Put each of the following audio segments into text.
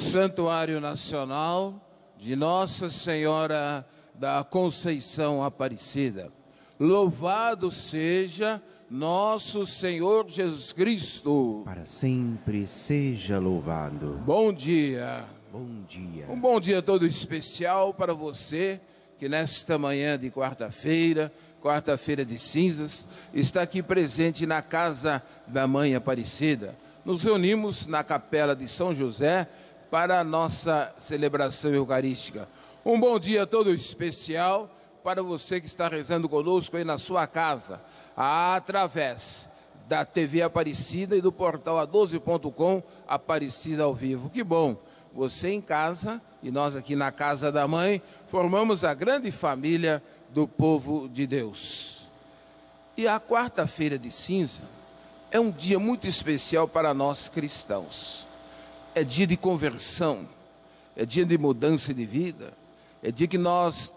Santuário Nacional de Nossa Senhora da Conceição Aparecida. Louvado seja nosso Senhor Jesus Cristo. Para sempre seja louvado. Bom dia. Bom dia. Um bom dia todo especial para você que nesta manhã de quarta-feira de cinzas, está aqui presente na Casa da Mãe Aparecida. Nos reunimos na Capela de São José para a nossa celebração eucarística. Um bom dia todo especial para você que está rezando conosco aí na sua casa, através da TV Aparecida e do portal A12.com Aparecida ao Vivo. Que bom! Você em casa e nós aqui na Casa da Mãe formamos a grande família do povo de Deus. E a quarta-feira de cinza é um dia muito especial para nós cristãos. É dia de conversão, é dia de mudança de vida, é dia que nós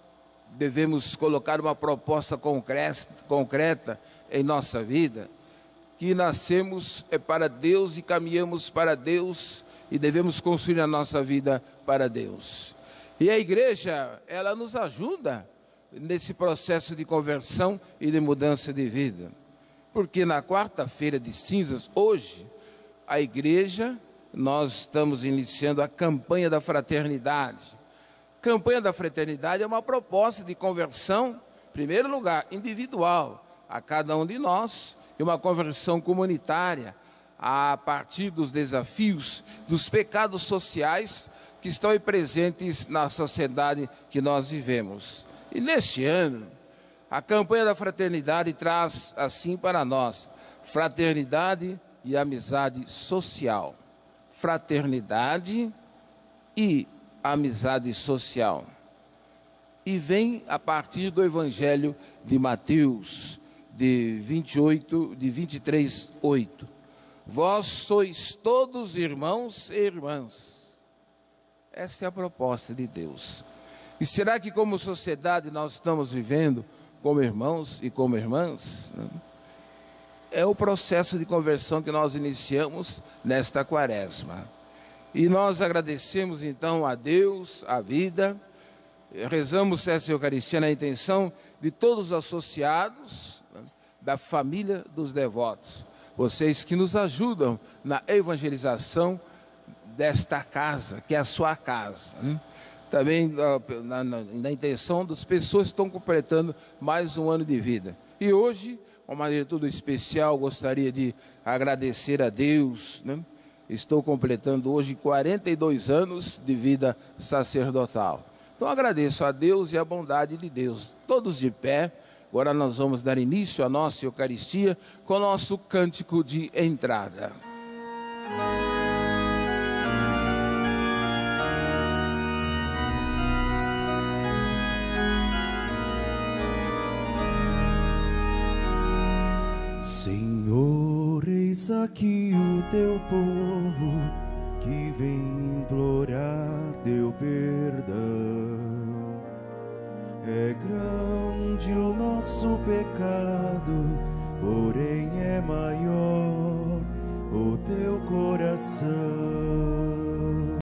devemos colocar uma proposta concreta em nossa vida, que nascemos para Deus e caminhamos para Deus e devemos construir a nossa vida para Deus. E a igreja, ela nos ajuda nesse processo de conversão e de mudança de vida. Porque na quarta-feira de cinzas, hoje, a igreja, nós estamos iniciando a campanha da fraternidade. Campanha da fraternidade é uma proposta de conversão, em primeiro lugar, individual, a cada um de nós, e uma conversão comunitária, a partir dos desafios, dos pecados sociais que estão aí presentes na sociedade que nós vivemos. E neste ano, a campanha da fraternidade traz assim para nós, fraternidade e amizade social. Fraternidade e amizade social. E vem a partir do Evangelho de Mateus, de 23:8. Vós sois todos irmãos e irmãs. Esta é a proposta de Deus. E será que como sociedade nós estamos vivendo como irmãos e como irmãs? É o processo de conversão que nós iniciamos nesta quaresma. E nós agradecemos então a Deus, a vida, rezamos essa Eucaristia na intenção de todos os associados, da família dos devotos. Vocês que nos ajudam na evangelização desta casa, que é a sua casa. Também na intenção das pessoas que estão completando mais um ano de vida. E hoje, de uma maneira tudo especial, gostaria de agradecer a Deus. Estou completando hoje 42 anos de vida sacerdotal. Então agradeço a Deus e a bondade de Deus. Todos de pé. Agora nós vamos dar início à nossa Eucaristia com o nosso cântico de entrada. Senhor, eis aqui o teu povo que vem implorar teu perdão. É grande o nosso pecado, porém é maior o teu coração.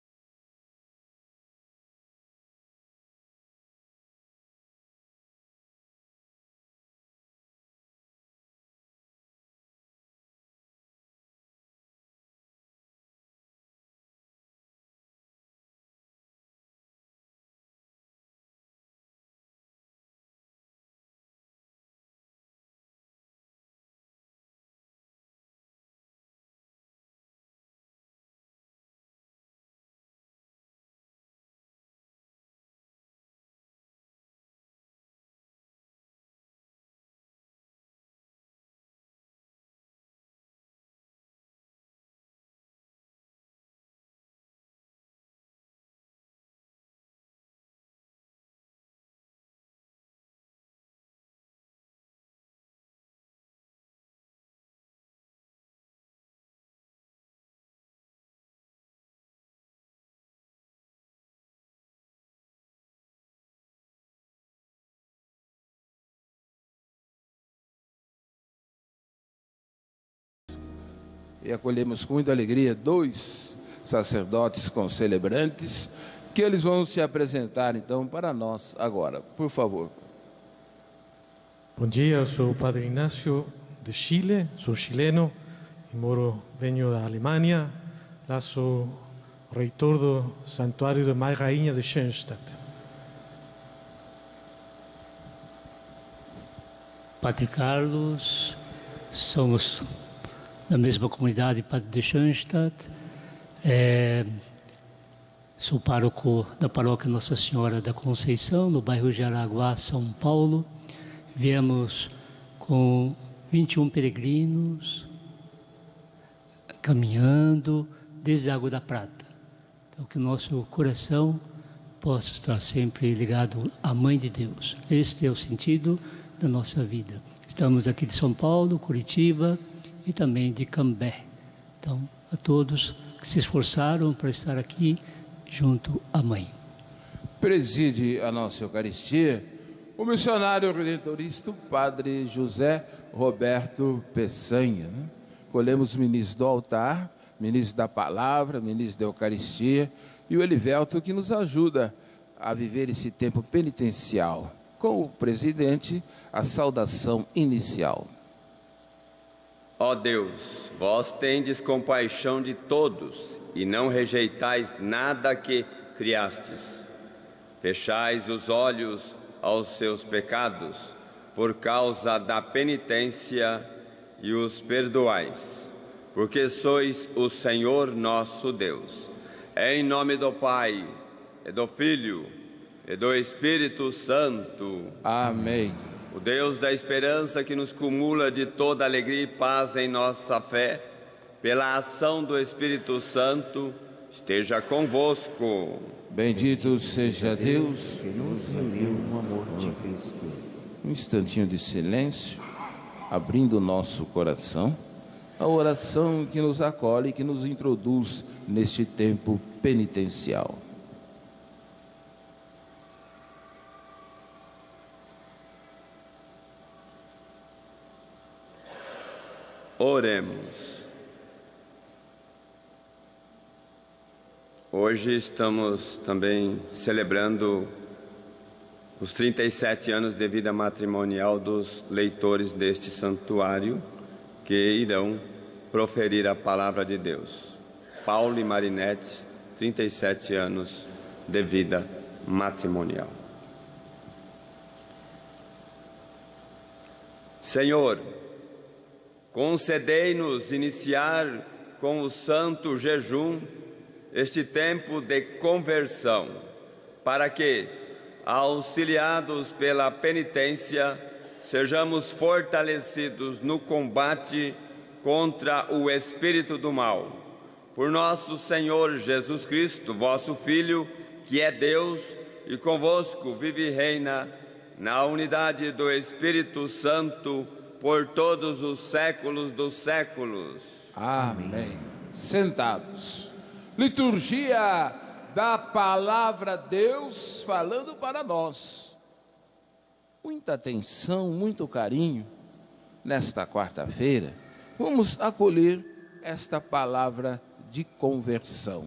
E acolhemos com muita alegria dois sacerdotes concelebrantes, que eles vão se apresentar então para nós agora. Por favor. Bom dia, eu sou o Padre Inácio de Chile, sou chileno e venho da Alemanha. Lá sou reitor do Santuário da Mãe Rainha de Schoenstatt. Padre Carlos, somos da mesma comunidade Padre de Schoenstatt. Sou pároco da paróquia Nossa Senhora da Conceição, no bairro Jaraguá, São Paulo. Viemos com 21 peregrinos, caminhando desde a Água da Prata. Então, que o nosso coração possa estar sempre ligado à Mãe de Deus. Este é o sentido da nossa vida. Estamos aqui de São Paulo, Curitiba e também de Cambé. Então, a todos que se esforçaram para estar aqui junto à Mãe. Preside a nossa Eucaristia o missionário redentorista, o Padre José Roberto Peçanha. Colhemos ministro do altar, ministro da palavra, ministro da Eucaristia, e o Elivelto, que nos ajuda a viver esse tempo penitencial. Com o presidente, a saudação inicial. Ó Deus, vós tendes compaixão de todos e não rejeitais nada que criastes. Fechais os olhos aos seus pecados por causa da penitência e os perdoais, porque sois o Senhor nosso Deus. Em nome do Pai, e do Filho, e do Espírito Santo. Amém. O Deus da esperança, que nos cumula de toda alegria e paz em nossa fé, pela ação do Espírito Santo, esteja convosco. Bendito seja Deus que nos reuniu no amor de Cristo. Um instantinho de silêncio, abrindo o nosso coração, a oração que nos acolhe e que nos introduz neste tempo penitencial. Oremos. Hoje estamos também celebrando os 37 anos de vida matrimonial dos leitores deste santuário, que irão proferir a palavra de Deus. Paulo e Marinete, 37 anos de vida matrimonial. Senhor, concedei-nos iniciar com o santo jejum este tempo de conversão, para que, auxiliados pela penitência, sejamos fortalecidos no combate contra o espírito do mal. Por nosso Senhor Jesus Cristo, vosso Filho, que é Deus e convosco vive e reina na unidade do Espírito Santo, por todos os séculos dos séculos. Amém. Sentados. Liturgia da Palavra de Deus falando para nós. Muita atenção, muito carinho. Nesta quarta-feira, vamos acolher esta palavra de conversão.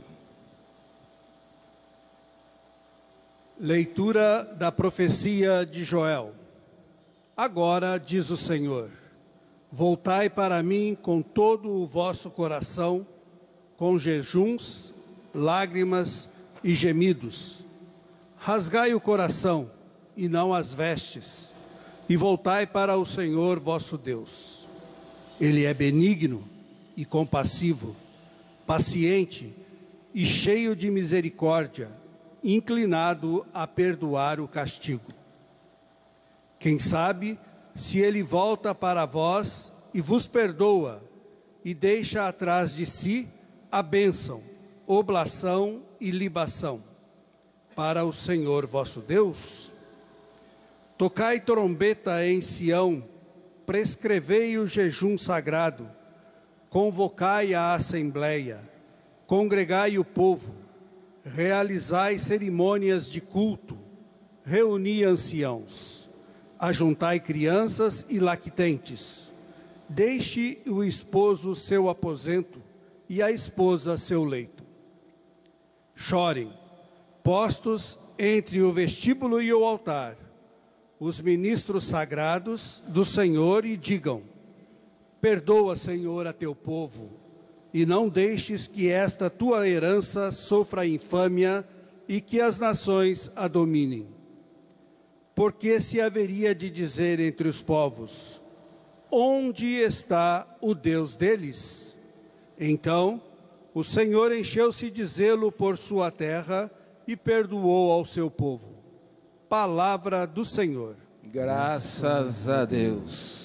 Leitura da profecia de Joel. Agora, diz o Senhor, voltai para mim com todo o vosso coração, com jejuns, lágrimas e gemidos. Rasgai o coração e não as vestes, e voltai para o Senhor vosso Deus. Ele é benigno e compassivo, paciente e cheio de misericórdia, inclinado a perdoar o castigo. Quem sabe se ele volta para vós e vos perdoa e deixa atrás de si a bênção, oblação e libação para o Senhor vosso Deus? Tocai trombeta em Sião, prescrevei o jejum sagrado, convocai a assembleia, congregai o povo, realizai cerimônias de culto, reuni anciãos, ajuntai crianças e lactentes, deixe o esposo seu aposento e a esposa seu leito. Chorem, postos entre o vestíbulo e o altar, os ministros sagrados do Senhor, e digam: perdoa, Senhor, a teu povo, e não deixes que esta tua herança sofra infâmia e que as nações a dominem. Porque se haveria de dizer entre os povos: onde está o Deus deles? Então o Senhor encheu-se de zelo por sua terra e perdoou ao seu povo. Palavra do Senhor. Graças a Deus.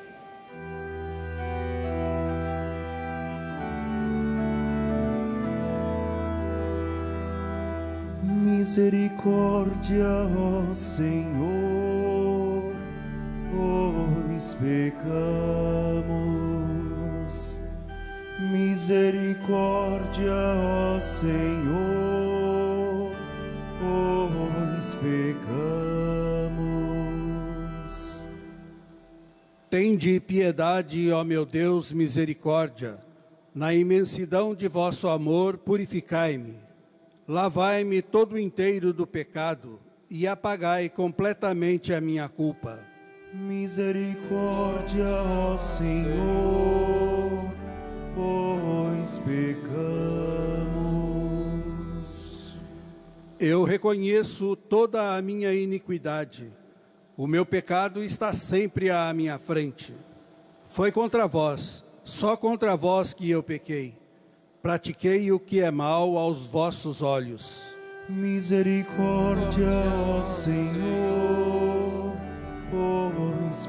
Misericórdia, ó Senhor, pois pecamos. Misericórdia, ó Senhor, pois pecamos. Tende piedade, ó meu Deus, misericórdia. Na imensidão de vosso amor, purificai-me. Lavai-me todo inteiro do pecado e apagai completamente a minha culpa. Misericórdia, ó Senhor, pois pecamos. Eu reconheço toda a minha iniquidade. O meu pecado está sempre à minha frente. Foi contra vós, só contra vós que eu pequei. Pratiquei o que é mal aos vossos olhos. Misericórdia, ó Senhor, pois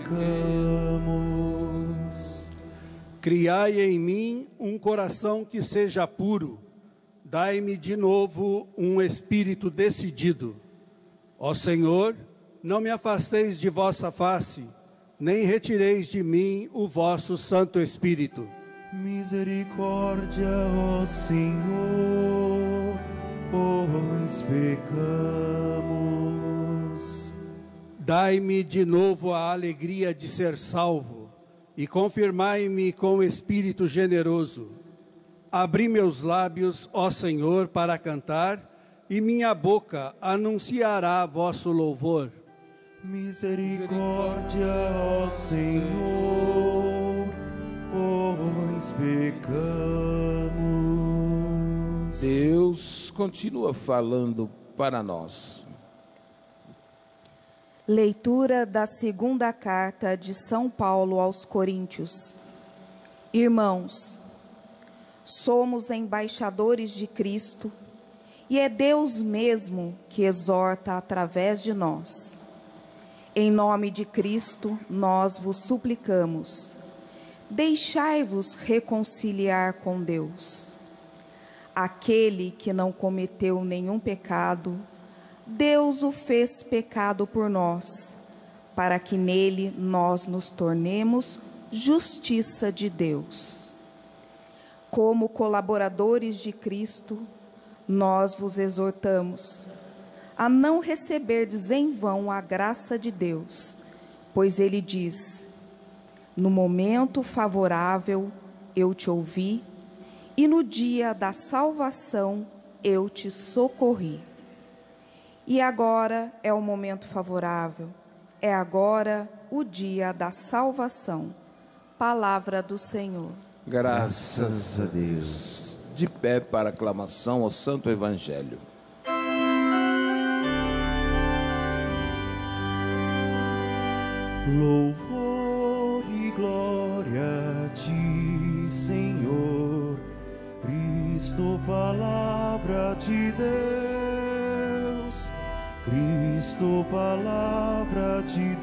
pecamos. Criai em mim um coração que seja puro. Dai-me de novo um espírito decidido. Ó Senhor, não me afasteis de vossa face, nem retireis de mim o vosso Santo Espírito. Misericórdia, ó Senhor, pois pecamos. Dai-me de novo a alegria de ser salvo, e confirmai-me com espírito generoso. Abri meus lábios, ó Senhor, para cantar, e minha boca anunciará vosso louvor. Misericórdia, ó Senhor, pois pecamos. Deus continua falando para nós. Leitura da segunda carta de São Paulo aos Coríntios. Irmãos, somos embaixadores de Cristo, e é Deus mesmo que exorta através de nós. Em nome de Cristo, nós vos suplicamos: deixai-vos reconciliar com Deus. Aquele que não cometeu nenhum pecado, Deus o fez pecado por nós, para que nele nós nos tornemos justiça de Deus. Como colaboradores de Cristo, nós vos exortamos a não receberdes em vão a graça de Deus, pois ele diz: no momento favorável eu te ouvi, e no dia da salvação eu te socorri. E agora é o momento favorável, é agora o dia da salvação. Palavra do Senhor. Graças a Deus. De pé para aclamação ao Santo Evangelho. Louvor e glória a ti, Senhor, Cristo, palavra de Deus, Cristo, palavra de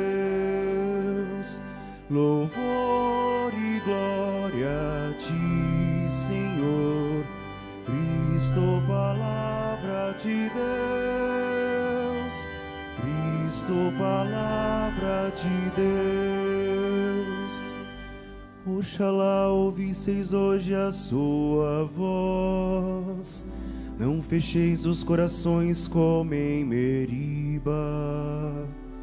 Deus. Louvor e glória a ti, Senhor, Cristo, palavra de Deus, Cristo, palavra de Deus. Oxalá ouvisseis hoje a sua voz, não fecheis os corações como em Meriba.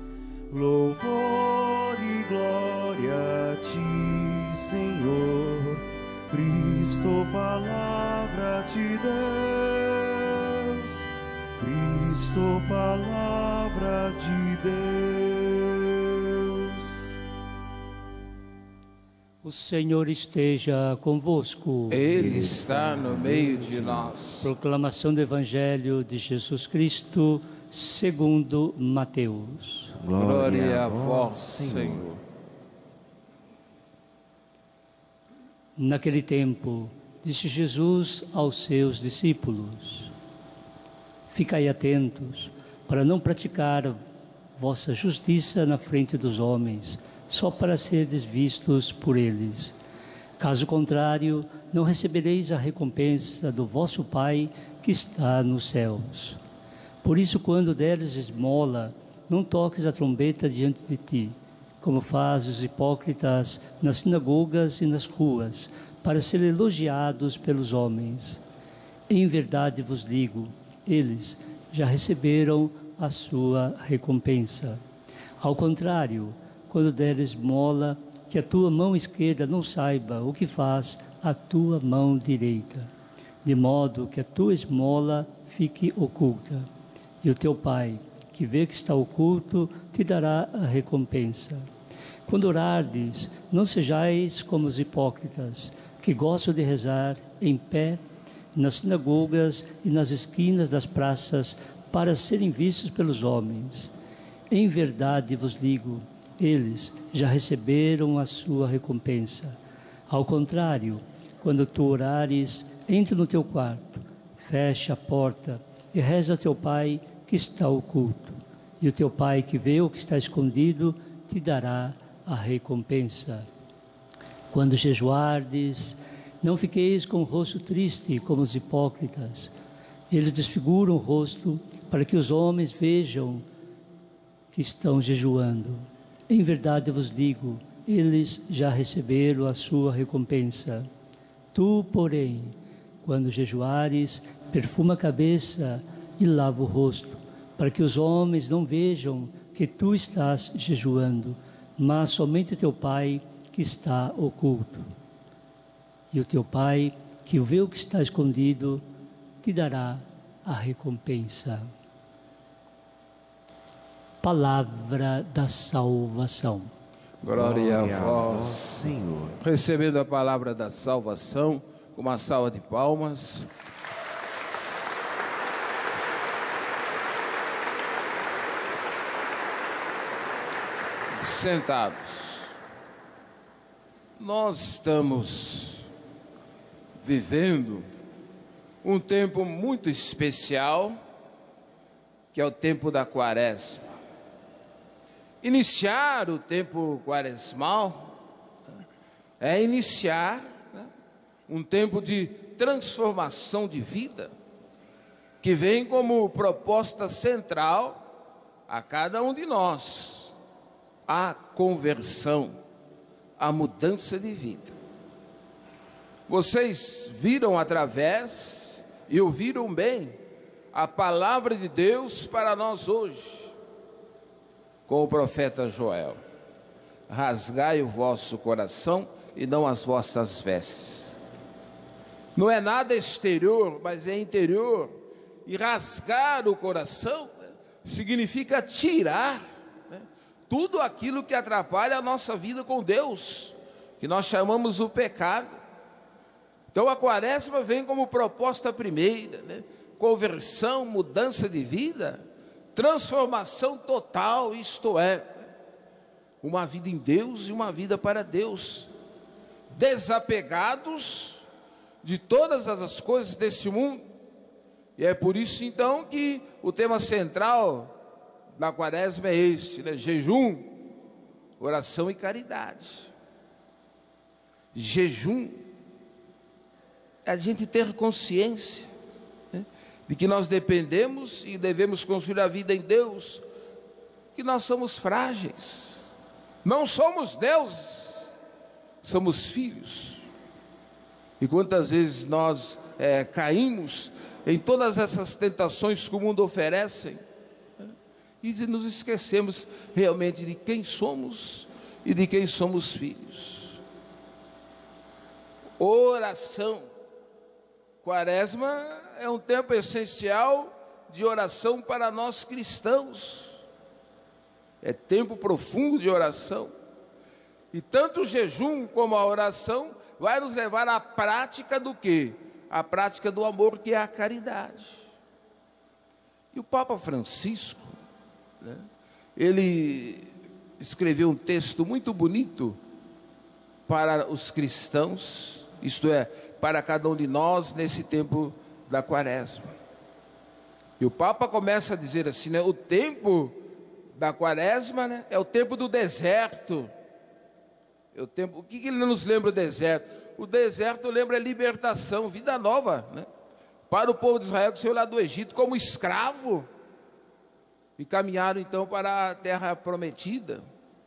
Louvor e glória a ti, Senhor, Cristo, palavra de Deus, Cristo, palavra de Deus. O Senhor esteja convosco. Ele está no meio de nós. Proclamação do Evangelho de Jesus Cristo, segundo Mateus. Glória a vós, Senhor. Naquele tempo, disse Jesus aos seus discípulos: ficai atentos para não praticar vossa justiça na frente dos homens, só para serdes vistos por eles. Caso contrário, não recebereis a recompensa do vosso Pai que está nos céus. Por isso, quando deres esmola, não toques a trombeta diante de ti, como fazem os hipócritas nas sinagogas e nas ruas, para serem elogiados pelos homens. Em verdade vos digo, eles já receberam a sua recompensa. Ao contrário, quando deres esmola, que a tua mão esquerda não saiba o que faz a tua mão direita, de modo que a tua esmola fique oculta. E o teu Pai, que vê que está oculto, te dará a recompensa. Quando orardes, não sejais como os hipócritas, que gostam de rezar em pé nas sinagogas e nas esquinas das praças, para serem vistos pelos homens. Em verdade vos digo, eles já receberam a sua recompensa. Ao contrário, quando tu orares, entra no teu quarto, fecha a porta e reza a teu Pai que está oculto. E o teu Pai que vê o que está escondido, te dará a recompensa. Quando jejuardes, não fiqueis com o rosto triste como os hipócritas. Eles desfiguram o rosto para que os homens vejam que estão jejuando. Em verdade vos digo, eles já receberam a sua recompensa. Tu, porém, quando jejuares, perfuma a cabeça e lava o rosto, para que os homens não vejam que tu estás jejuando, mas somente teu Pai que está oculto. E o teu Pai, que vê o que está escondido, te dará a recompensa. Palavra da salvação. Glória a vós, Senhor. Recebendo a palavra da salvação, com uma salva de palmas. Sentados. Nós estamos vivendo um tempo muito especial, que é o tempo da Quaresma. Iniciar o tempo quaresmal é iniciar um tempo de transformação de vida, que vem como proposta central a cada um de nós, a conversão, a mudança de vida. Vocês viram através e ouviram bem a palavra de Deus para nós hoje, com o profeta Joel: rasgai o vosso coração e não as vossas vestes. Não é nada exterior, mas é interior. E rasgar o coração significa tirar tudo aquilo que atrapalha a nossa vida com Deus, que nós chamamos o pecado. Então a Quaresma vem como proposta primeira, conversão, mudança de vida, transformação total, isto é, uma vida em Deus e uma vida para Deus, desapegados de todas as coisas desse mundo. E é por isso então que o tema central da Quaresma é este, jejum, oração e caridade. Jejum é a gente ter consciência de que nós dependemos e devemos construir a vida em Deus, que nós somos frágeis, não somos deuses, somos filhos. E quantas vezes nós caímos em todas essas tentações que o mundo oferece, e nos esquecemos realmente de quem somos e de quem somos filhos. Oração. Quaresma é um tempo essencial de oração para nós cristãos. É tempo profundo de oração. E tanto o jejum como a oração vai nos levar à prática do quê? A prática do amor, que é a caridade. E o Papa Francisco, né, ele escreveu um texto muito bonito para os cristãos, isto é, para cada um de nós nesse tempo da Quaresma. E o Papa começa a dizer assim, né, o tempo da Quaresma, né, é o tempo do deserto. É o tempo, o que ele nos lembra o deserto? O deserto lembra a libertação, vida nova, né? Para o povo de Israel que saiu lá do Egito como escravo e caminharam então para a terra prometida.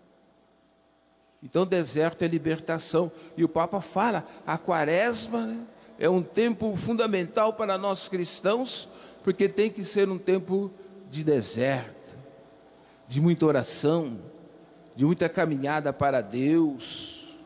Então deserto é libertação. E o Papa fala, a Quaresma, né, é um tempo fundamental para nós cristãos, porque tem que ser um tempo de deserto, de muita oração, de muita caminhada para Deus,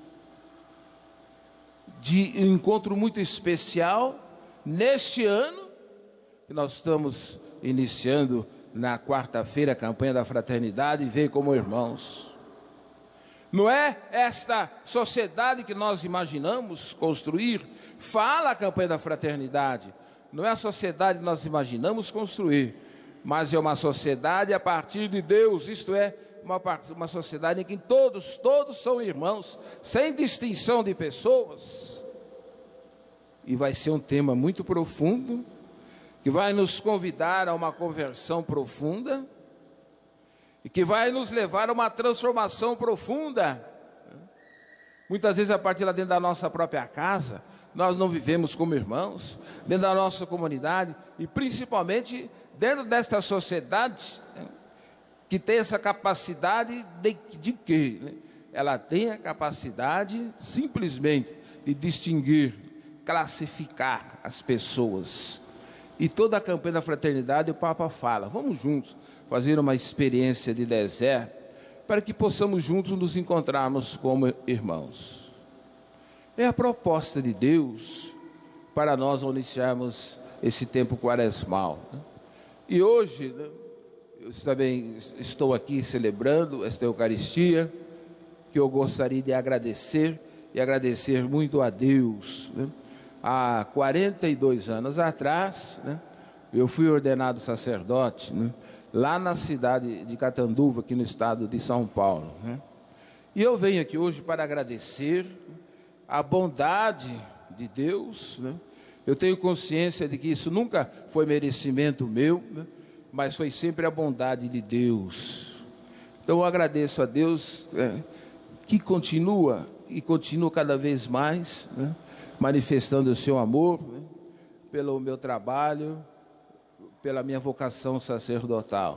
de um encontro muito especial neste ano, que nós estamos iniciando na quarta-feira a campanha da fraternidade, Vem como irmãos. Não é esta sociedade que nós imaginamos construir, fala a campanha da fraternidade, não é a sociedade que nós imaginamos construir, mas é uma sociedade a partir de Deus, isto é, uma sociedade em que todos são irmãos, sem distinção de pessoas. E vai ser um tema muito profundo, que vai nos convidar a uma conversão profunda, e que vai nos levar a uma transformação profunda. Muitas vezes a partir lá dentro da nossa própria casa, nós não vivemos como irmãos, dentro da nossa comunidade, e principalmente dentro desta sociedade, que tem essa capacidade de quê? Ela tem a capacidade simplesmente de distinguir, classificar as pessoas. E toda a campanha da fraternidade o Papa fala, vamos juntos fazer uma experiência de deserto, para que possamos juntos nos encontrarmos como irmãos. É a proposta de Deus para nós iniciarmos esse tempo quaresmal. E hoje, eu também estou aqui celebrando esta Eucaristia, que eu gostaria de agradecer, e agradecer muito a Deus. Há 42 anos atrás, eu fui ordenado sacerdote, lá na cidade de Catanduva, aqui no estado de São Paulo. E eu venho aqui hoje para agradecer a bondade de Deus. Eu tenho consciência de que isso nunca foi merecimento meu, mas foi sempre a bondade de Deus. Então eu agradeço a Deus que continua cada vez mais manifestando o seu amor pelo meu trabalho, pela minha vocação sacerdotal.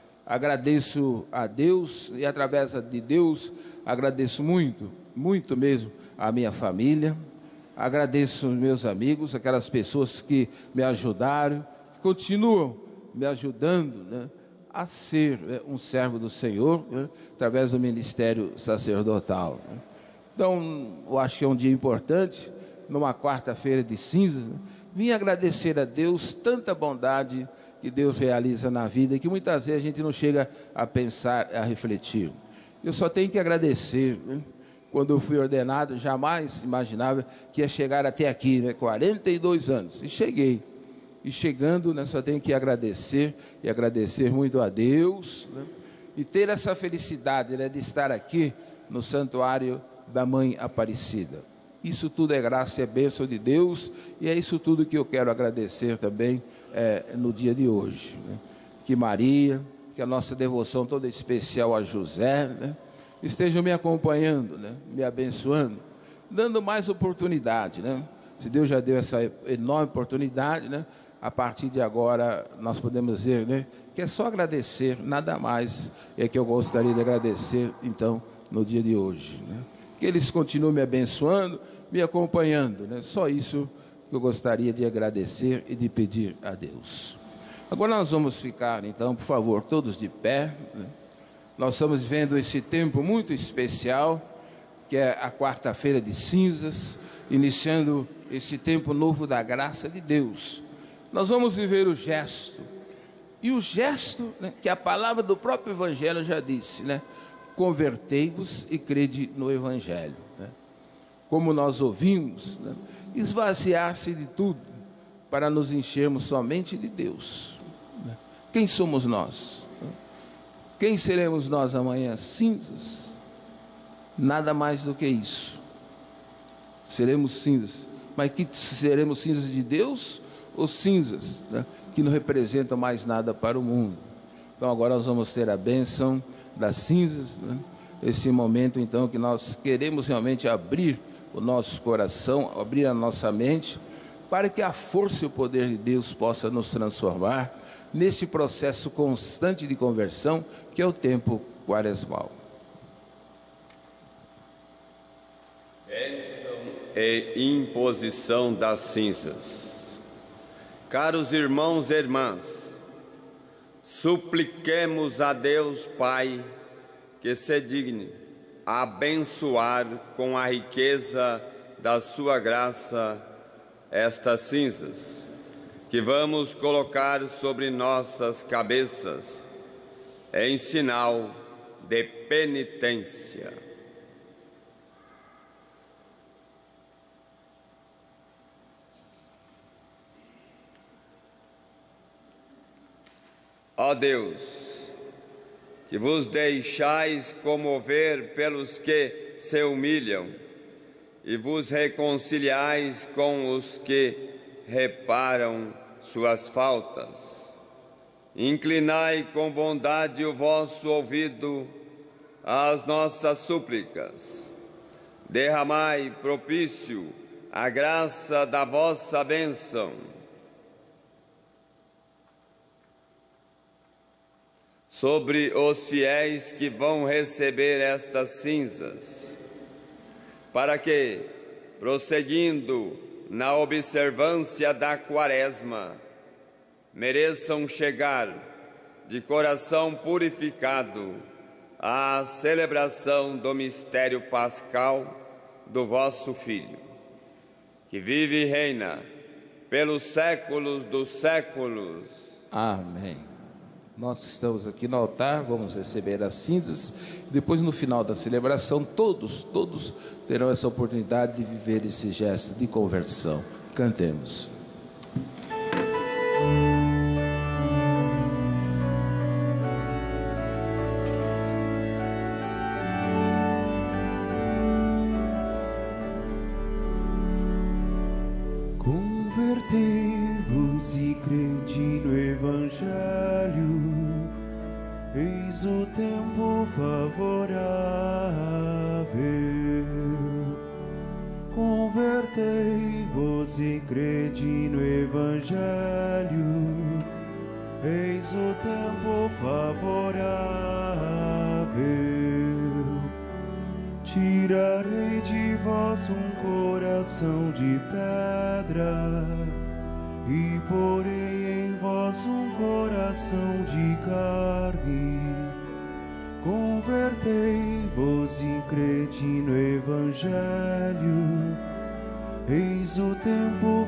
Agradeço a Deus e através de Deus agradeço muito, muito mesmo a minha família. Agradeço os meus amigos, aquelas pessoas que me ajudaram, que continuam me ajudando a ser um servo do Senhor, através do ministério sacerdotal. Então, eu acho que é um dia importante, numa quarta-feira de cinzas, vim agradecer a Deus tanta bondade que Deus realiza na vida, e que muitas vezes a gente não chega a pensar, a refletir. Eu só tenho que agradecer. Quando eu fui ordenado, jamais imaginava que ia chegar até aqui, 42 anos, e cheguei. E chegando, só tenho que agradecer, e agradecer muito a Deus, e ter essa felicidade de estar aqui no Santuário da Mãe Aparecida. Isso tudo é graça e é bênção de Deus, e é isso tudo que eu quero agradecer também no dia de hoje. Que Maria, que a nossa devoção toda especial a José, estejam me acompanhando, me abençoando, dando mais oportunidade. Se Deus já deu essa enorme oportunidade, a partir de agora nós podemos dizer que é só agradecer, nada mais é que eu gostaria de agradecer, então, no dia de hoje. Que eles continuem me abençoando, me acompanhando, só isso que eu gostaria de agradecer e de pedir a Deus. Agora nós vamos ficar, então, por favor, todos de pé. Nós estamos vivendo esse tempo muito especial, que é a quarta-feira de cinzas, iniciando esse tempo novo da graça de Deus. Nós vamos viver o gesto E o gesto, né, que a palavra do próprio Evangelho já disse, né? Convertei-vos e crede no Evangelho. Né? Como nós ouvimos, né? Esvaziar-se de tudo para nos enchermos somente de Deus. Né? Quem somos nós? Quem seremos nós amanhã? Cinzas. Nada mais do que isso. Seremos cinzas. Mas que seremos cinzas de Deus ou cinzas, né, que não representam mais nada para o mundo? Então agora nós vamos ter a bênção das cinzas, né? Esse momento então que nós queremos realmente abrir o nosso coração, abrir a nossa mente, para que a força e o poder de Deus possa nos transformar nesse processo constante de conversão que é o tempo quaresmal. Bênção e imposição das cinzas. Caros irmãos e irmãs, supliquemos a Deus Pai que se digne abençoar com a riqueza da sua graça estas cinzas, que vamos colocar sobre nossas cabeças em sinal de penitência. Ó Deus, que vos deixais comover pelos que se humilham e vos reconciliais com os que reparam suas faltas. Inclinai com bondade o vosso ouvido às nossas súplicas. Derramai propício a graça da vossa bênção. Sobre os fiéis que vão receber estas cinzas, para que, prosseguindo na observância da Quaresma, mereçam chegar de coração purificado à celebração do mistério pascal do vosso Filho, que vive e reina pelos séculos dos séculos. Amém. Nós estamos aqui no altar, vamos receber as cinzas. Depois, no final da celebração, todos terão essa oportunidade de viver esse gesto de conversão. Cantemos. Convertei-vos e crede no Evangelho, eis o tempo favorável. Convertei-vos e crede no Evangelho, eis o tempo favorável. Tirarei de vós um coração de pedra e porei em vós um coração de carne. Convertei-vos e crede no Evangelho, eis o tempo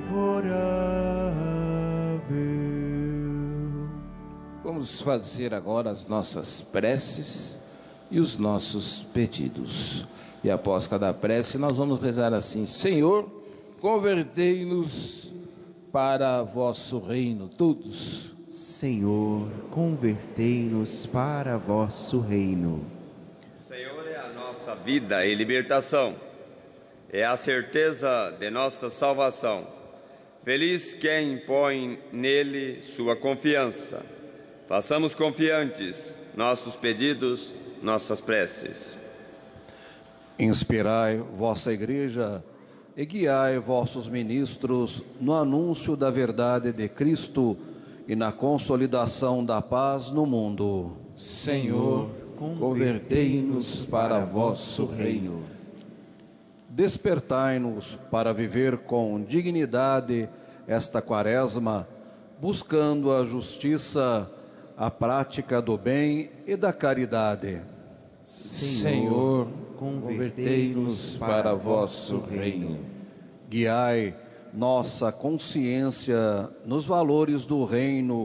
favorável. Vamos fazer agora as nossas preces e os nossos pedidos. E após cada prece, nós vamos rezar assim: Senhor, convertei-nos para vosso reino, todos. Senhor, convertei-nos para vosso reino. O Senhor é a nossa vida e libertação, é a certeza de nossa salvação. Feliz quem põe nele sua confiança. Façamos confiantes nossos pedidos, nossas preces. Inspirai vossa Igreja e guiai vossos ministros no anúncio da verdade de Cristo e na consolidação da paz no mundo. Senhor, convertei-nos para vosso reino. Despertai-nos para viver com dignidade esta Quaresma, buscando a justiça, a prática do bem e da caridade. Senhor, convertei-nos para vosso reino. Guiai nossa consciência nos valores do reino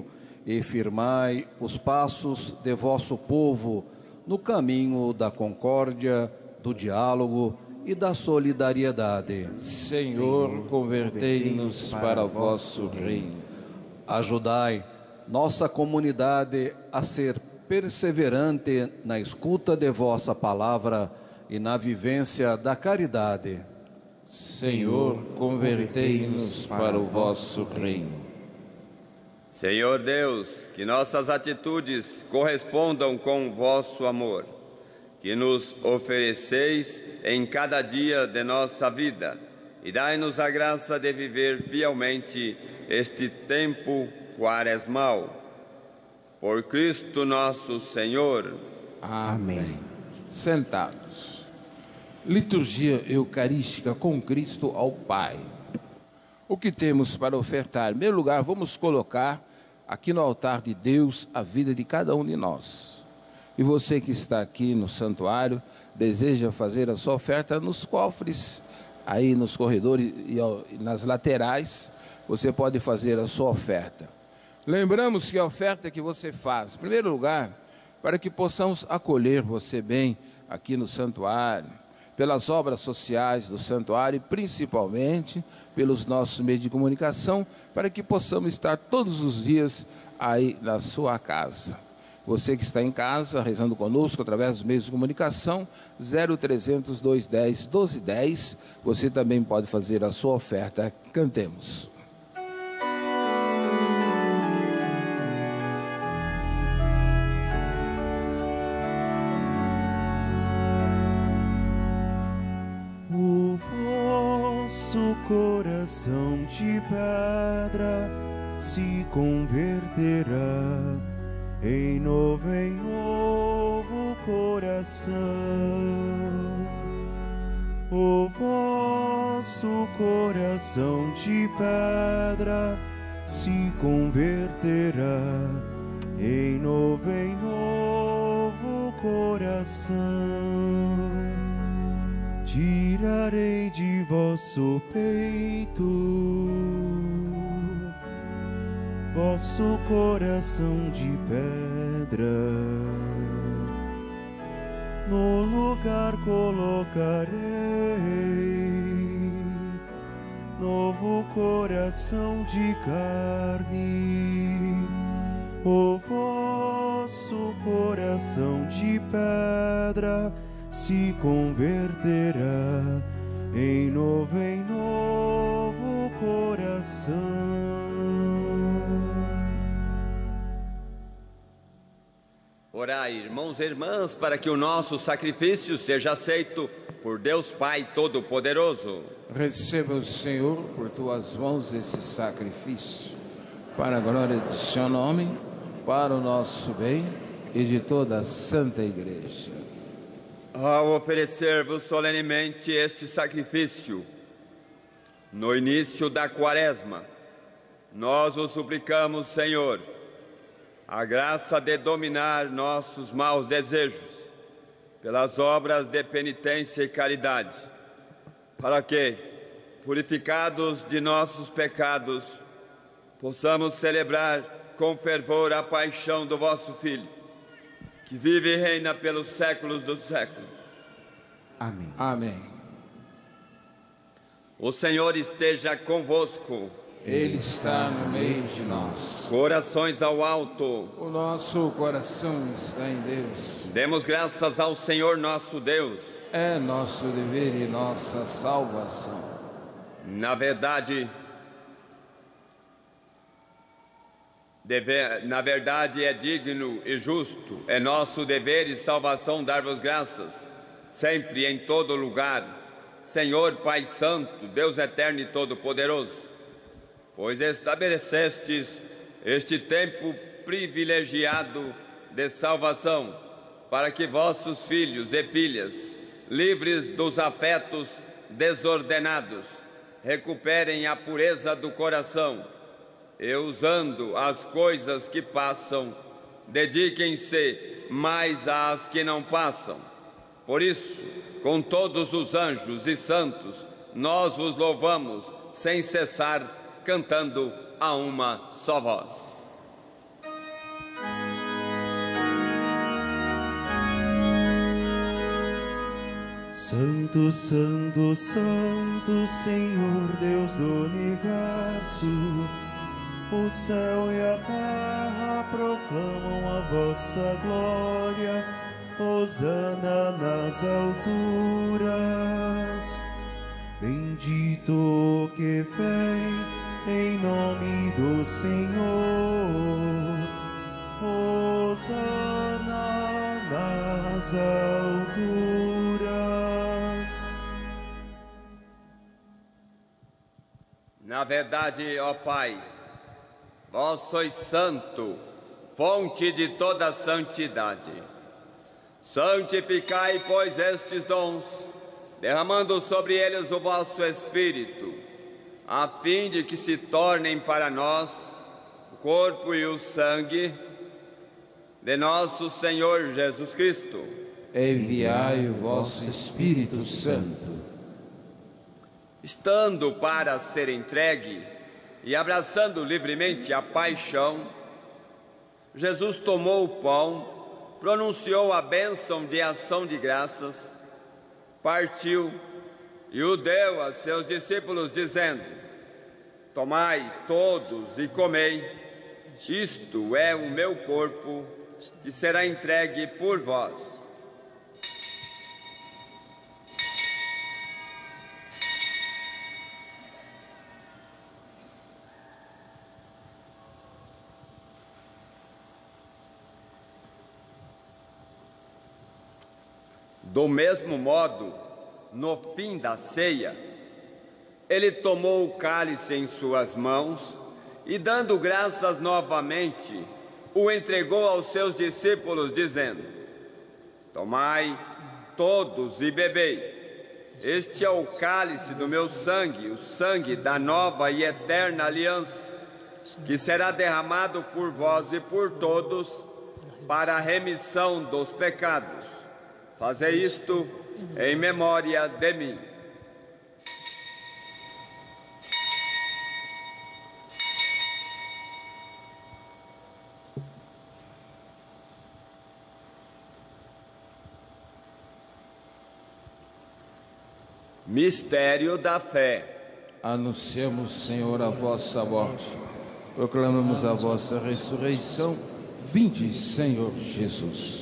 e firmai os passos de vosso povo no caminho da concórdia, do diálogo e da solidariedade. Senhor, convertei-nos para o vosso reino. Ajudai nossa comunidade a ser perseverante na escuta de vossa palavra e na vivência da caridade. Senhor, convertei-nos para o vosso reino. Senhor Deus, que nossas atitudes correspondam com o vosso amor, que nos ofereceis em cada dia de nossa vida, e dai-nos a graça de viver fielmente este tempo quaresmal. Por Cristo nosso Senhor. Amém. Sentados. Liturgia eucarística com Cristo ao Pai. O que temos para ofertar? Em primeiro lugar, vamos colocar aqui no altar de Deus a vida de cada um de nós. E você que está aqui no santuário, deseja fazer a sua oferta nos cofres, aí nos corredores e nas laterais, você pode fazer a sua oferta. Lembramos que a oferta que você faz, em primeiro lugar, para que possamos acolher você bem aqui no santuário, pelas obras sociais do santuário e principalmente pelos nossos meios de comunicação, para que possamos estar todos os dias aí na sua casa. Você que está em casa, rezando conosco através dos meios de comunicação, 0300 210 1210, você também pode fazer a sua oferta. Cantemos. Coração de pedra se converterá em novo coração. O vosso coração de pedra se converterá em novo coração. Tirarei de vosso peito vosso coração de pedra, no lugar colocarei novo coração de carne. O vosso coração de pedra se converterá em novo coração. Orai, irmãos e irmãs, para que o nosso sacrifício seja aceito por Deus Pai Todo-Poderoso. Receba, Senhor, por tuas mãos esse sacrifício, para a glória do seu nome, para o nosso bem e de toda a Santa Igreja. Ao oferecer-vos solenemente este sacrifício, no início da Quaresma, nós vos suplicamos, Senhor, a graça de dominar nossos maus desejos pelas obras de penitência e caridade, para que, purificados de nossos pecados, possamos celebrar com fervor a paixão do vosso Filho, que vive e reina pelos séculos dos séculos. Amém. Amém. O Senhor esteja convosco. Ele está no meio de nós. Corações ao alto. O nosso coração está em Deus. Demos graças ao Senhor nosso Deus. É nosso dever e nossa salvação. Na verdade é digno e justo, é nosso dever e salvação dar-vos graças, sempre e em todo lugar, Senhor Pai Santo, Deus Eterno e Todo-Poderoso, pois estabelecestes este tempo privilegiado de salvação, para que vossos filhos e filhas, livres dos afetos desordenados, recuperem a pureza do coração, e usando as coisas que passam, dediquem-se mais às que não passam. Por isso, com todos os anjos e santos, nós vos louvamos sem cessar, cantando a uma só voz. Santo, Santo, Santo, Senhor Deus do Universo, o céu e a terra proclamam a vossa glória. Hosana nas alturas. Bendito que vem em nome do Senhor. Hosana nas alturas. Na verdade, ó Pai, vós sois santo, fonte de toda santidade. Santificai, pois, estes dons, derramando sobre eles o vosso Espírito, a fim de que se tornem para nós o corpo e o sangue de nosso Senhor Jesus Cristo. Enviai o vosso Espírito Santo. Estando para ser entregue e abraçando livremente a paixão, Jesus tomou o pão, pronunciou a bênção de ação de graças, partiu e o deu a seus discípulos, dizendo: tomai todos e comei, isto é o meu corpo, que será entregue por vós. Do mesmo modo, no fim da ceia, ele tomou o cálice em suas mãos e, dando graças novamente, o entregou aos seus discípulos, dizendo: tomai todos e bebei. Este é o cálice do meu sangue, o sangue da nova e eterna aliança, que será derramado por vós e por todos para a remissão dos pecados. Fazei isto em memória de mim. Mistério da fé. Anunciamos, Senhor, a vossa morte. Proclamamos a vossa ressurreição. Vinde, Senhor Jesus.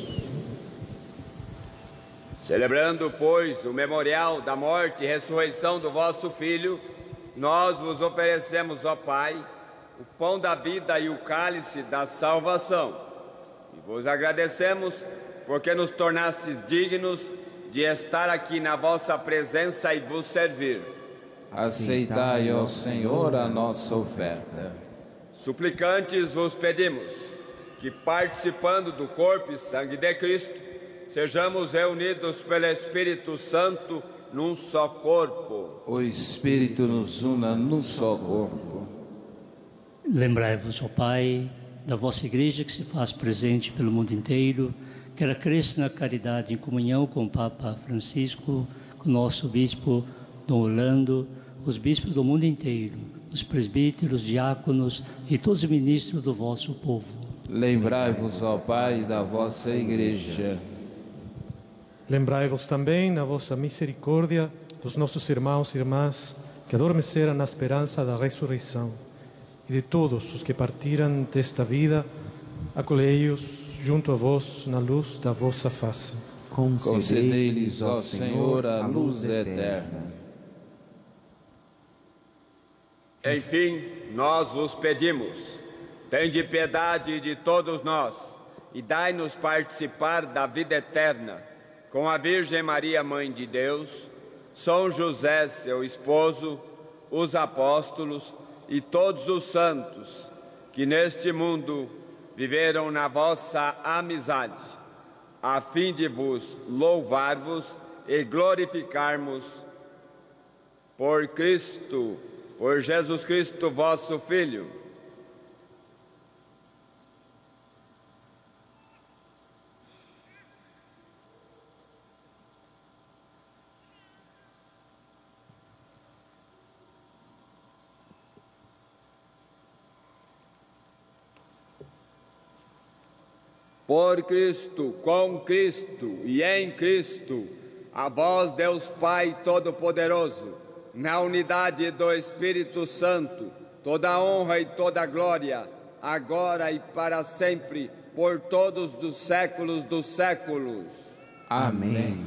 Celebrando, pois, o memorial da morte e ressurreição do vosso Filho, nós vos oferecemos, ó Pai, o pão da vida e o cálice da salvação. E vos agradecemos porque nos tornastes dignos de estar aqui na vossa presença e vos servir. Aceitai, ó Senhor, a nossa oferta. Suplicantes vos pedimos que, participando do corpo e sangue de Cristo, sejamos reunidos pelo Espírito Santo num só corpo. O Espírito nos una num só corpo. Lembrai-vos, ó Pai, da vossa Igreja que se faz presente pelo mundo inteiro, que ela cresça na caridade em comunhão com o Papa Francisco, com o nosso Bispo Dom Orlando, os bispos do mundo inteiro, os presbíteros, diáconos e todos os ministros do vosso povo. Lembrai-vos, ó Pai, da vossa Igreja. Lembrai-vos também, na vossa misericórdia, dos nossos irmãos e irmãs que adormeceram na esperança da ressurreição, e de todos os que partiram desta vida, acolhei-os junto a vós na luz da vossa face. Concedei-lhes, ó Senhor, a luz eterna. Enfim, nós vos pedimos, tende piedade de todos nós e dai-nos participar da vida eterna, com a Virgem Maria, Mãe de Deus, São José, seu esposo, os apóstolos e todos os santos que neste mundo viveram na vossa amizade, a fim de vos louvar-vos e glorificarmos por Cristo, por Jesus Cristo, vosso Filho. Por Cristo, com Cristo e em Cristo, A vós, Deus Pai Todo-Poderoso, na unidade do Espírito Santo, toda a honra e toda a glória, agora e para sempre, por todos os séculos dos séculos. Amém.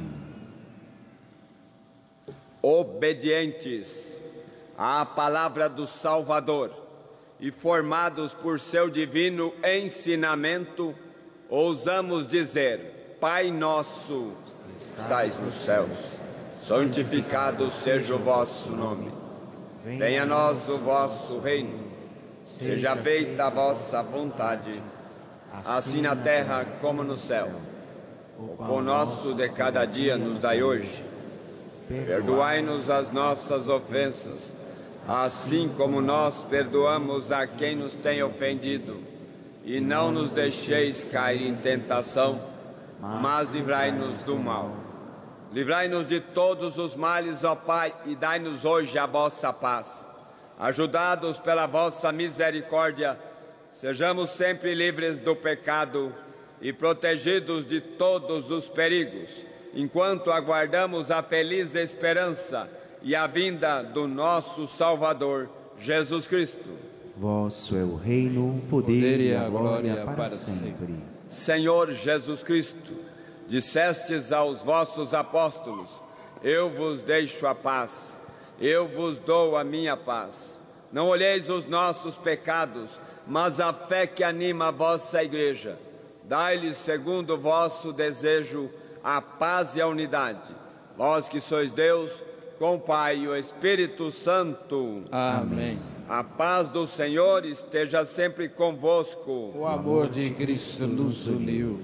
Obedientes à palavra do Salvador e formados por seu divino ensinamento, ousamos dizer: Pai nosso, que estais nos céus, santificado seja o vosso nome. Venha a nós o vosso reino. Seja feita a vossa vontade, assim na terra como no céu. O pão nosso de cada dia nos dai hoje. Perdoai-nos as nossas ofensas, assim como nós perdoamos a quem nos tem ofendido. E não nos deixeis cair em tentação, mas livrai-nos do mal. Livrai-nos de todos os males, ó Pai, e dai-nos hoje a vossa paz. Ajudados pela vossa misericórdia, sejamos sempre livres do pecado e protegidos de todos os perigos, enquanto aguardamos a feliz esperança e a vinda do nosso Salvador, Jesus Cristo. Vosso é o reino, o poder e a glória para sempre. Senhor Jesus Cristo, dissestes aos vossos apóstolos: eu vos deixo a paz, eu vos dou a minha paz. Não olheis os nossos pecados, mas a fé que anima a vossa igreja. Dai-lhes, segundo o vosso desejo, a paz e a unidade. Vós que sois Deus, com o Pai e o Espírito Santo. Amém. A paz do Senhor esteja sempre convosco. O amor de Cristo nos uniu.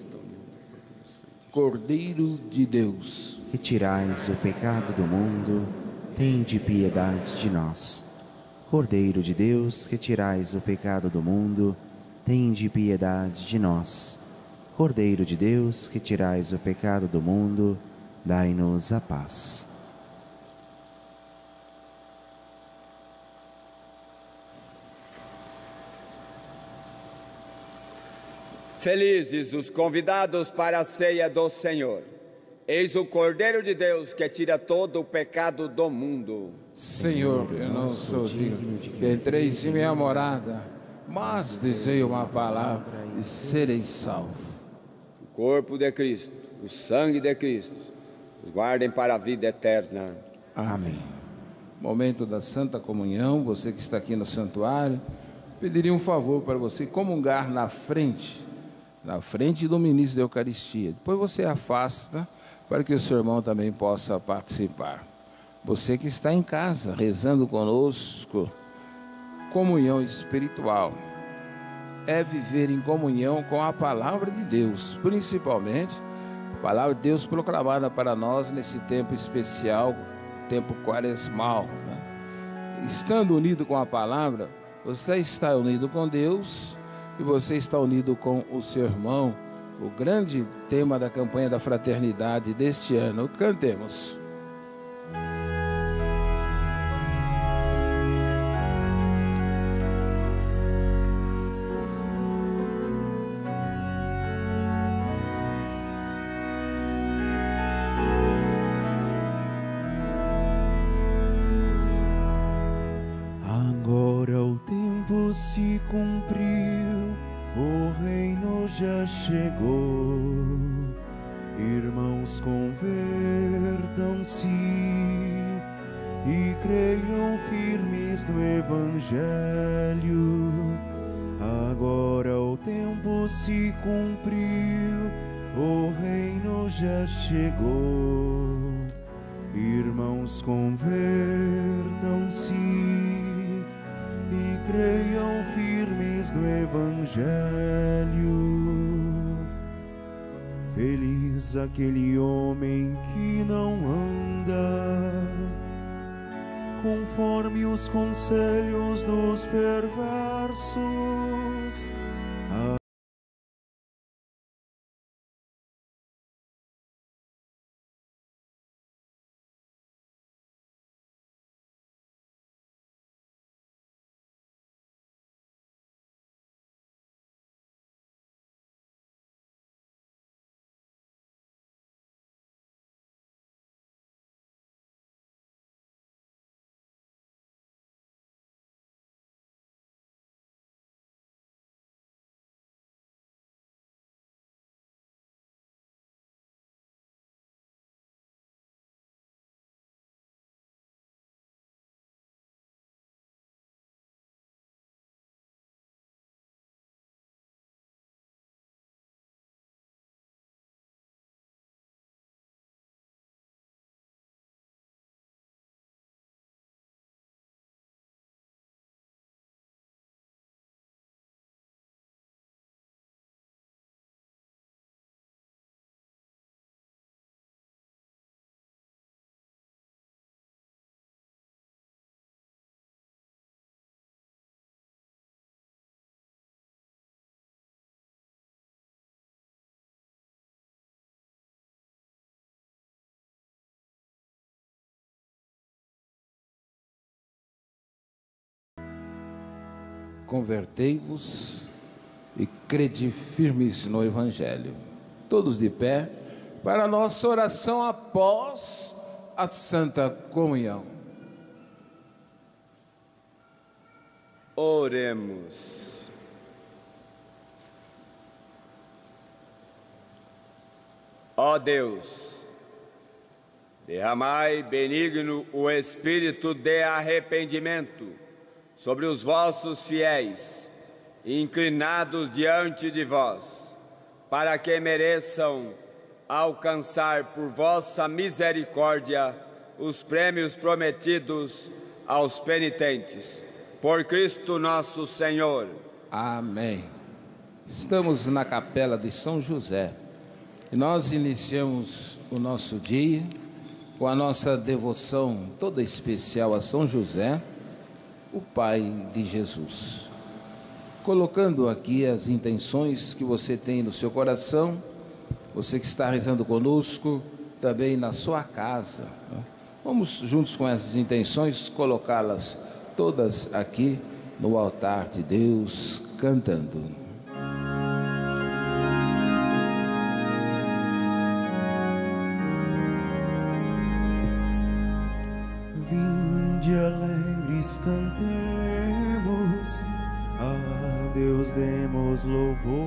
Cordeiro de Deus, Que tirais o pecado do mundo, tende piedade de nós. Cordeiro de Deus, que tirais o pecado do mundo, tende piedade de nós. Cordeiro de Deus, que tirais o pecado do mundo, dai-nos a paz. Felizes os convidados para a ceia do Senhor. Eis o Cordeiro de Deus que tira todo o pecado do mundo. Senhor, eu não sou digno que entreis em minha morada, mas dizei uma palavra e serei salvo. O corpo de Cristo, o sangue de Cristo, os guardem para a vida eterna. Amém. Momento da Santa Comunhão, você que está aqui no santuário, pediria um favor para você comungar na frente do ministro da Eucaristia. Depois você afasta para que o seu irmão também possa participar. Você que está em casa rezando conosco, comunhão espiritual é viver em comunhão com a palavra de Deus, principalmente a palavra de Deus proclamada para nós nesse tempo especial, tempo quaresmal, né? Estando unido com a palavra, você está unido com Deus e você está unido com o seu irmão. O grande tema da campanha da fraternidade deste ano. Cantemos. Agora o tempo se cumpriu, o reino já chegou. Irmãos, convertam-se e creiam firmes no Evangelho. Agora o tempo se cumpriu, o reino já chegou. Irmãos, convertam-se e creiam firmes no Evangelho. Feliz aquele homem que não anda conforme os conselhos dos perversos. convertei-vos e crede firmes no Evangelho. Todos de pé para a nossa oração após a Santa Comunhão. Oremos. Ó Deus, derramai benigno o espírito de arrependimento sobre os vossos fiéis, inclinados diante de vós, para que mereçam alcançar por vossa misericórdia os prêmios prometidos aos penitentes. Por Cristo nosso Senhor. Amém. Estamos na capela de São José e nós iniciamos o nosso dia com a nossa devoção toda especial a São José, o Pai de Jesus. Colocando aqui as intenções que você tem no seu coração, você que está rezando conosco, também na sua casa. Vamos juntos com essas intenções colocá-las todas aqui no altar de Deus, cantando. Vinde alegres cantemos, a Deus demos louvor,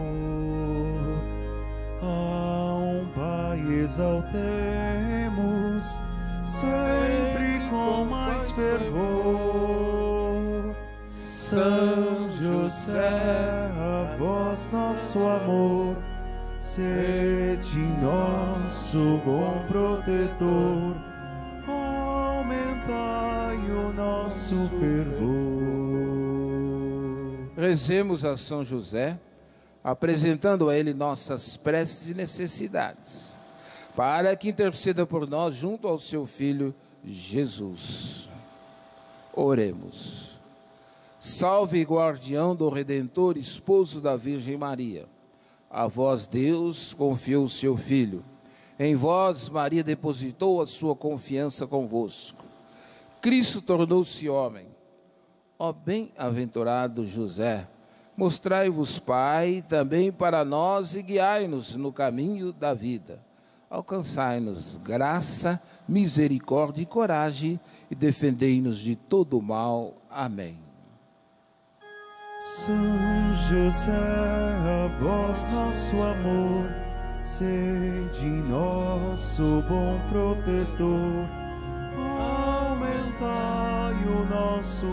a um Pai exaltemos, sempre com mais fervor. São José, a vós nosso amor, sede nosso bom protetor, aumentai o nosso fervor. Rezemos a São José, apresentando a Ele nossas preces e necessidades, para que interceda por nós junto ao seu Filho Jesus. Oremos. Salve, guardião do Redentor, esposo da Virgem Maria. A vós Deus confiou o seu Filho. Em vós Maria depositou a sua confiança convosco. Cristo tornou-se homem. Ó bem-aventurado José, mostrai-vos Pai também para nós e guiai-nos no caminho da vida. Alcançai-nos graça, misericórdia e coragem e defendei-nos de todo o mal. Amém. São José, a vós nosso amor, sede nosso bom protetor, aumentai o nosso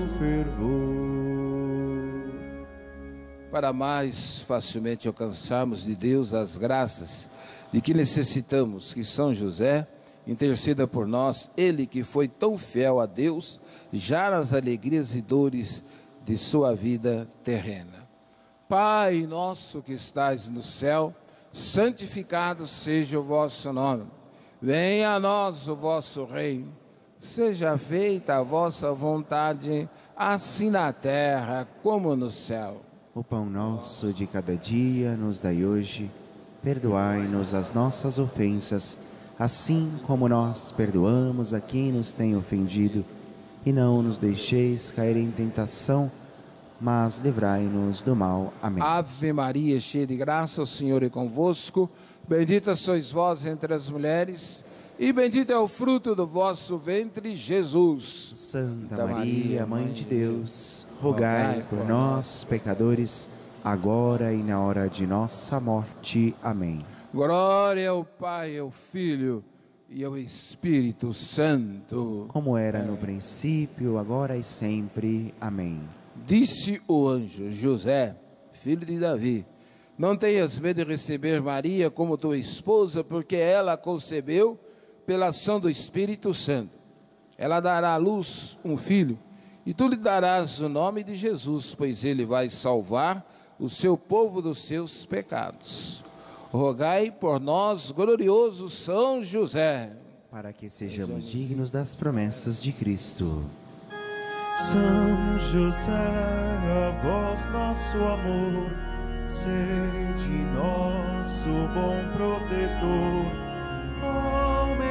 fervor. Para mais facilmente alcançarmos de Deus as graças de que necessitamos, que São José interceda por nós, ele que foi tão fiel a Deus, já nas alegrias e dores de sua vida terrena. Pai nosso que estais no céu, santificado seja o vosso nome. Venha a nós o vosso reino. Seja feita a vossa vontade, assim na terra como no céu. O pão nosso de cada dia nos dai hoje. Perdoai-nos as nossas ofensas, assim como nós perdoamos a quem nos tem ofendido. E não nos deixeis cair em tentação, mas livrai-nos do mal. Amém. Ave Maria, cheia de graça, o Senhor é convosco. Bendita sois vós entre as mulheres, e bendito é o fruto do vosso ventre, Jesus. Santa Maria, Mãe de Deus, rogai por nós, pecadores, agora e na hora de nossa morte. Amém. Glória ao Pai, ao Filho e ao Espírito Santo. Como era no princípio, agora e sempre. Amém. Disse o anjo: José, filho de Davi, não tenhas medo de receber Maria como tua esposa, porque ela concebeu pela ação do Espírito Santo. Ela dará à luz um filho, e tu lhe darás o nome de Jesus, pois ele vai salvar o seu povo dos seus pecados. Rogai por nós, glorioso São José, para que sejamos dignos das promessas de Cristo. São José, a vós nosso amor, sede nosso bom protetor,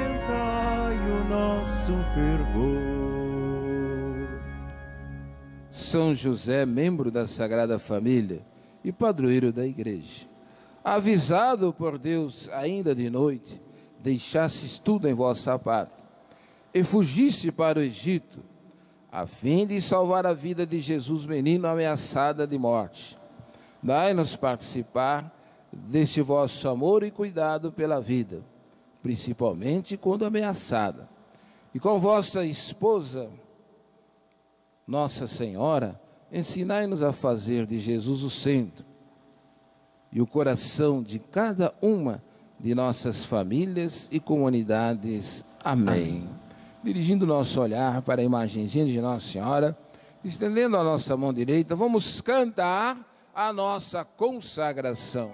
aumentai o nosso fervor. São José, membro da Sagrada Família e padroeiro da Igreja, avisado por Deus ainda de noite, deixastes tudo em vossa pátria e fugiste para o Egito, a fim de salvar a vida de Jesus, menino ameaçada de morte. Dai-nos participar deste vosso amor e cuidado pela vida, principalmente quando ameaçada. E com vossa esposa, Nossa Senhora, ensinai-nos a fazer de Jesus o centro e o coração de cada uma de nossas famílias e comunidades. Amém. Dirigindo nosso olhar para a imagenzinha de Nossa Senhora, estendendo a nossa mão direita, vamos cantar a nossa consagração.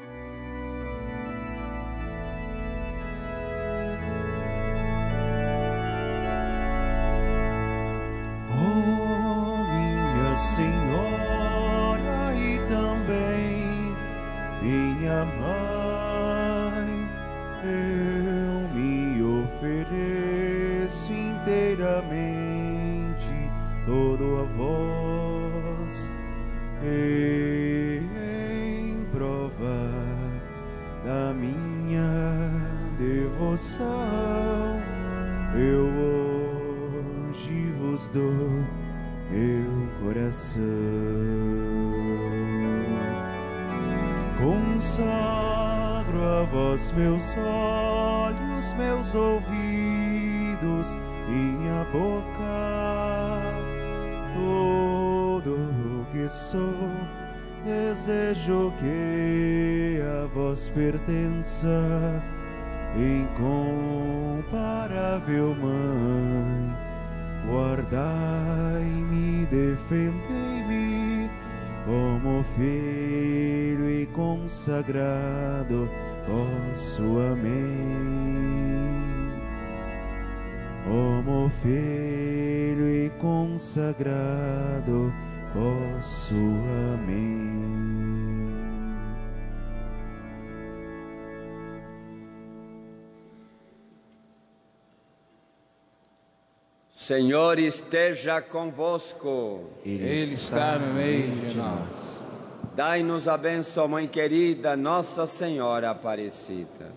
Senhora e também minha mãe, eu me ofereço inteiramente, todo a vós, em prova da minha devoção, eu hoje vos dou meu coração. Consagro a vós meus olhos, meus ouvidos, minha boca, tudo o que sou, desejo que a vós pertença, incomparável Mãe. Guardai-me, defendei-me, como filho e consagrado vosso. Amém. Como filho e consagrado vosso. Amém. Senhor esteja convosco. Ele está no meio de nós. Dai-nos a bênção, Mãe querida, Nossa Senhora Aparecida.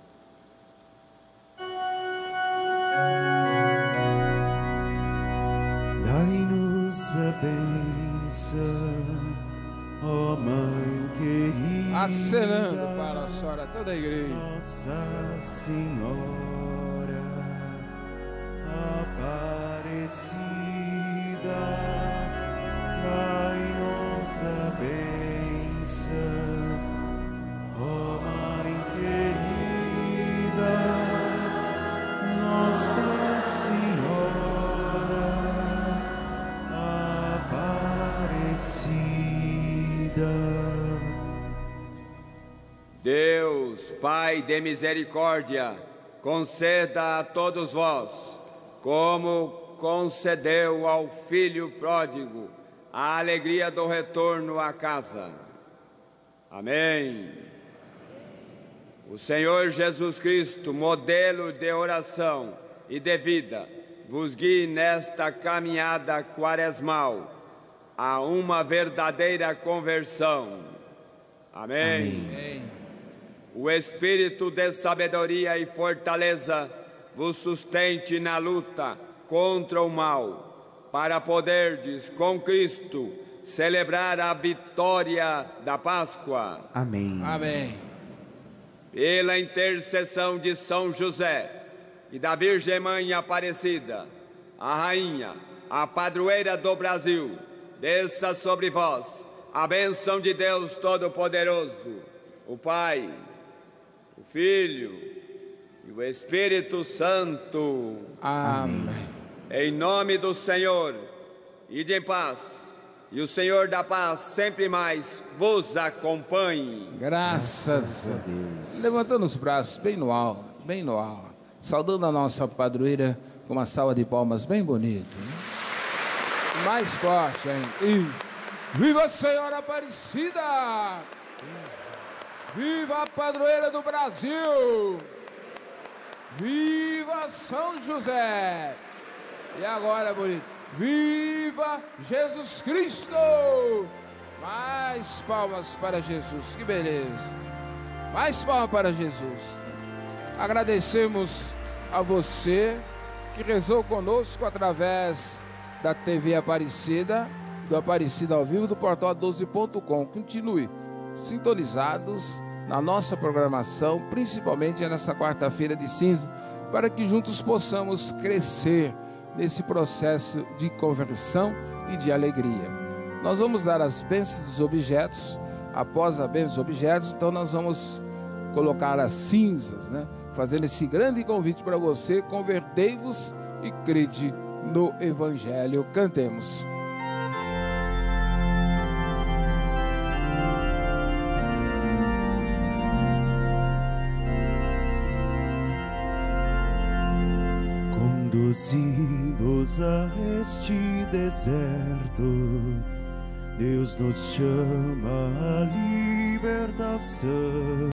Dai-nos a bênção, ó Mãe querida. Acenando para a senhora toda a igreja. Nossa Senhora Aparecida, dai-nos a bênção, ó Mãe querida, Nossa Senhora Aparecida. Deus, Pai de misericórdia, conceda a todos vós, como concedeu ao Filho pródigo, a alegria do retorno à casa. Amém. O Senhor Jesus Cristo, modelo de oração e de vida, vos guie nesta caminhada quaresmal a uma verdadeira conversão. Amém. Amém. O Espírito de sabedoria e fortaleza vos sustente na luta contra o mal, para poderdes, com Cristo, celebrar a vitória da Páscoa. Amém. Amém. Pela intercessão de São José e da Virgem Mãe Aparecida, a Rainha, a Padroeira do Brasil, desça sobre vós a bênção de Deus Todo-Poderoso, o Pai, o Filho e o Espírito Santo. Amém. Em nome do Senhor, ide em paz, e o Senhor da paz sempre mais vos acompanhe. Graças a Deus. Levantando os braços bem no alto, bem no alto. Saudando a nossa padroeira com uma salva de palmas bem bonita. Mais forte, hein? E viva a Senhora Aparecida! Viva a padroeira do Brasil! Viva São José! E agora, bonito, Viva Jesus Cristo! Mais palmas para Jesus, que beleza! Mais palmas para Jesus. Agradecemos a você que rezou conosco através da TV Aparecida, do Aparecida ao Vivo, do portal 12.com. Continue sintonizados na nossa programação, principalmente nessa quarta-feira de cinza, para que juntos possamos crescer nesse processo de conversão e de alegria. Nós vamos dar as bênçãos dos objetos. Após a bênção dos objetos, então nós vamos colocar as cinzas, né? Fazendo esse grande convite para você: convertei-vos e crede no Evangelho. Cantemos. Conduzidos a este deserto, Deus nos chama à libertação.